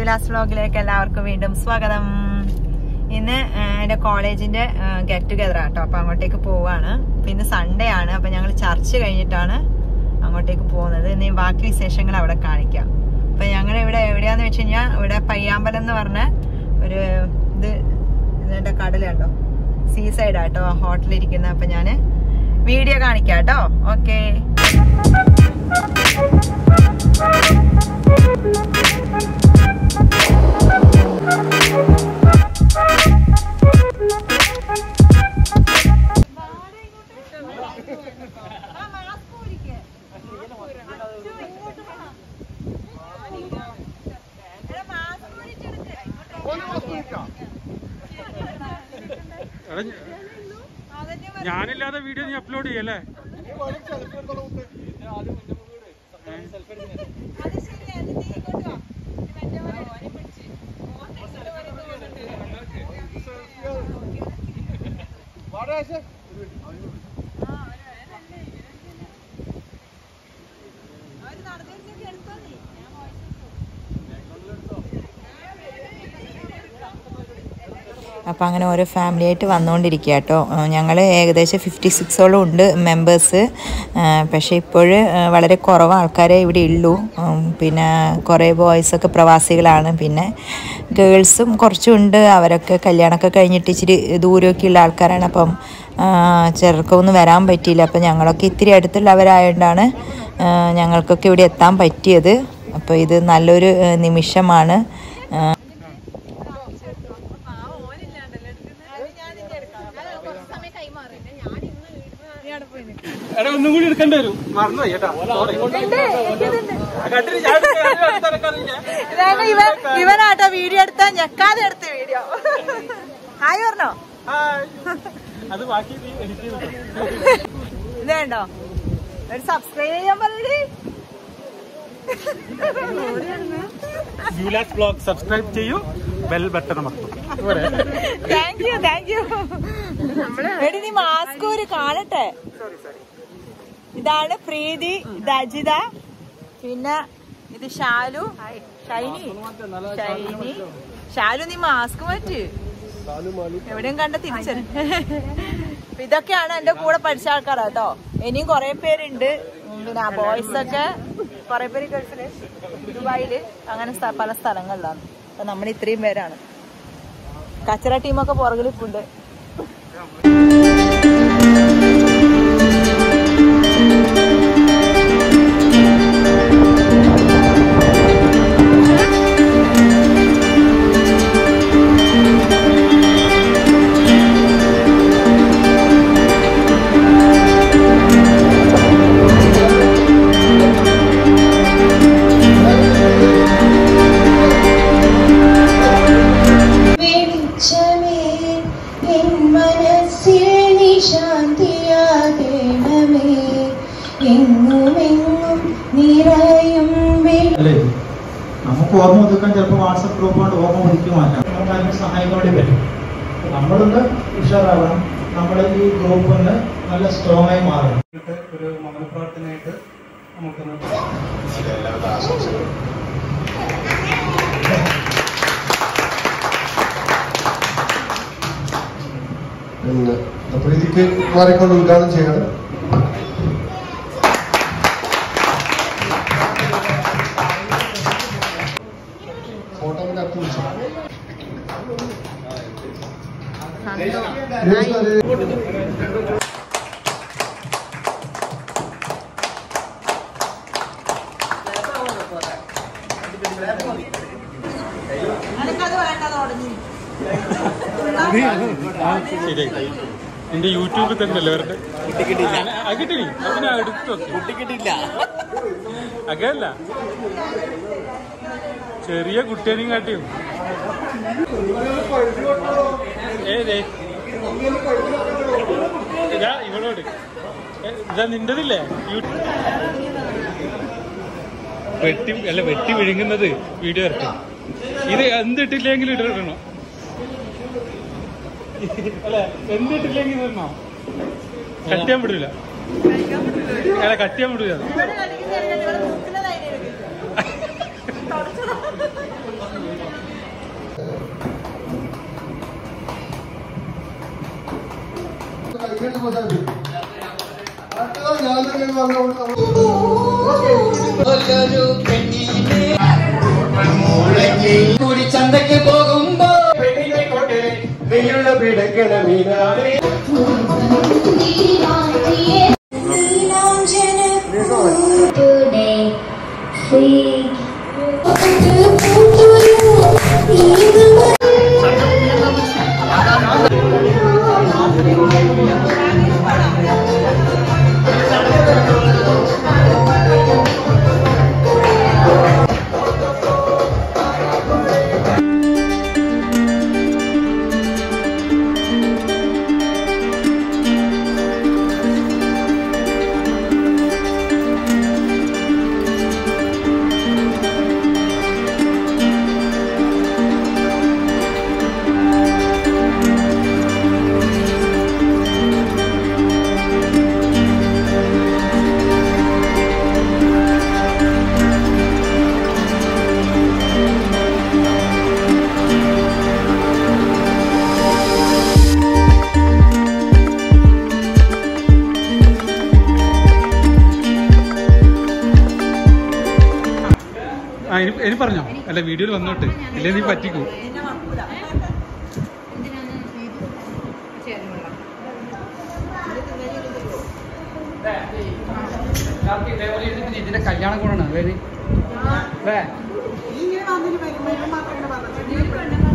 ജൂലാസ് വ്ലോഗിലേക്ക് എല്ലാവർക്കും വീണ്ടും സ്വാഗതം. ഇന്ന് എന്റെ കോളേജിന്റെ ഗെറ്റ് ടുഗദർ ആട്ടോ. അപ്പൊ അങ്ങോട്ടേക്ക് പോവാണ്. പിന്നെ സൺഡേ ആണ്. അപ്പൊ ഞങ്ങൾ ചർച്ച് കഴിഞ്ഞിട്ടാണ് അങ്ങോട്ടേക്ക് പോകുന്നത്. ഇനി ബാക്കി വിശേഷങ്ങൾ അവിടെ കാണിക്കാം. അപ്പൊ ഞങ്ങൾ ഇവിടെ എവിടെയാന്ന് വെച്ച് കഴിഞ്ഞാൽ ഇവിടെ പയ്യാമ്പലം എന്ന് പറഞ്ഞ ഒരു ഇതിന്റെ കടലുണ്ടോ, സീ സൈഡ് ആട്ടോ ഹോട്ടലിരിക്കുന്നത്. അപ്പൊ ഞാന് വീഡിയോ കാണിക്കാം കേട്ടോ. ഓക്കെ. ഞാനില്ലാതെ വീഡിയോ നീ അപ്ലോഡ് ചെയ്യല്ലേ? അപ്പം അങ്ങനെ ഓരോ ഫാമിലി ആയിട്ട് വന്നുകൊണ്ടിരിക്കുക കേട്ടോ. ഞങ്ങൾ ഏകദേശം 56ഓളം ഉണ്ട് മെമ്പേഴ്സ്. പക്ഷേ ഇപ്പോൾ വളരെ കുറവ് ആൾക്കാരെ ഇവിടെ ഉള്ളൂ. പിന്നെ കുറേ ബോയ്സൊക്കെ പ്രവാസികളാണ്. പിന്നെ ഗേൾസും കുറച്ചുണ്ട്. അവരൊക്കെ കല്യാണമൊക്കെ കഴിഞ്ഞിട്ട് ഇച്ചിരി ദൂരമൊക്കെ ഉള്ള ആൾക്കാരാണ്. അപ്പം ചെറുക്കൊന്നും വരാൻ പറ്റിയില്ല. അപ്പം ഞങ്ങളൊക്കെ ഇത്തിരി അടുത്തുള്ളവരായതുകൊണ്ടാണ് ഞങ്ങൾക്കൊക്കെ ഇവിടെ എത്താൻ പറ്റിയത്. അപ്പോൾ ഇത് നല്ലൊരു നിമിഷമാണ്. ഒന്നും കൂടി എടുക്കേണ്ടി വരും. മറന്നുപോയി കേട്ടോ. ഇവനാട്ടോ വീഡിയോ എടുത്താ ഞെക്കാതെ എടുത്ത വീഡിയോ. ഹായ് പറഞ്ഞോ. അത് ബാക്കി ഇതേണ്ടോ ഒരു സബ്സ്ക്രൈബ് ചെയ്യാൻ പറഞ്ഞേ. ജൂലാസ് വ്ലോഗ് സബ്സ്ക്രൈബ് ചെയ്യൂ, ബെൽ ബട്ടൺ അമർത്തും. Thank you thank you. എടി നീ മാസ്ക് ഒരു കാണട്ടെ. ഇതാണ് പ്രീതി, ഇത് അജിത, പിന്നെ ഇത് ഷാലു, ഷൈനി. ഷാലു നീ മാസ്ക് മാറ്റ്, എവിടെയും കണ്ട തിരിച്ചറി. ഇതൊക്കെയാണ് എന്റെ കൂടെ പഠിച്ച ആൾക്കാരാട്ടോ. ഇനിയും കൊറേ പേരുണ്ട്. പിന്നെ ബോയ്സ് ഒക്കെ കൊറേ പേര് ഗൾഫില്, ദുബായില്, അങ്ങനെ പല സ്ഥലങ്ങളിലാണ്. അപ്പൊ നമ്മൾ ഇത്രയും പേരാണ്. കച്ചറ ടീമൊക്കെ പുറകിലിപ്പുണ്ട്. നമുക്ക് ഓർമ്മ ഒതുക്കാൻ ചിലപ്പോൾ വാട്സപ്പ് ഗ്രൂപ്പ് കൊണ്ട് ഓർമ്മ ഒതുക്കി മാറ്റാം. നമുക്ക് അതിന് സഹായിക്കാൻ വേണ്ടി പറ്റും. നമ്മളൊന്ന് ഉഷാറാവണം. നമ്മുടെ ഈ ഗ്രൂപ്പ് ഒന്ന് നല്ല സ്ട്രോങ് ആയി മാറണം. ഒരു മംഗളപ്രാർത്ഥനയായിട്ട് നമുക്കൊന്ന് പ്രീതിക്ക് മാറിക്കൊണ്ട് ഉദ്ഘാടനം ചെയ്യണം. ഫോട്ടോന്റെ അടുത്ത് വിളിച്ചു. നിന്റെ യൂട്യൂബിൽ തന്നെയല്ലേ വരട്ടെ. കിട്ടി അതിനാ എടുത്തു കിട്ടില്ല. അകല്ല ചെറിയ കുട്ടിയെയും കാട്ടിയും. ഇതാ ഇവളോട് ഇതാ നിന്റതില്ലേ വെട്ടി വിഴുങ്ങുന്നത് വീഡിയോ ഇറക്കും. ഇത് എന്തിട്ടില്ലെങ്കിൽ ഇടണോ? അല്ലെ എന്തിട്ടില്ലെങ്കിൽ ഇടണോ? കട്ടിയാൻ വിടില്ല. അല്ല കട്ടിയാൻ വിടില്ല. സെക്കൻഡ് പ്രോത്സാഹിപ്പിക്കും. അടുത്തത് ഞാൻ തന്നെ വന്നുകൊണ്ട് ചന്തക്ക് പോകുമ്പോ നീയുള്ള പിടക്കണ മീനാണ്. ഇനി പറഞ്ഞോ, അല്ല വീഡിയോയിൽ വന്നോട്ട്, ഇല്ലേ നീ പറ്റിക്കൂ. ഇതിന്റെ കല്യാണം കൂടാണ്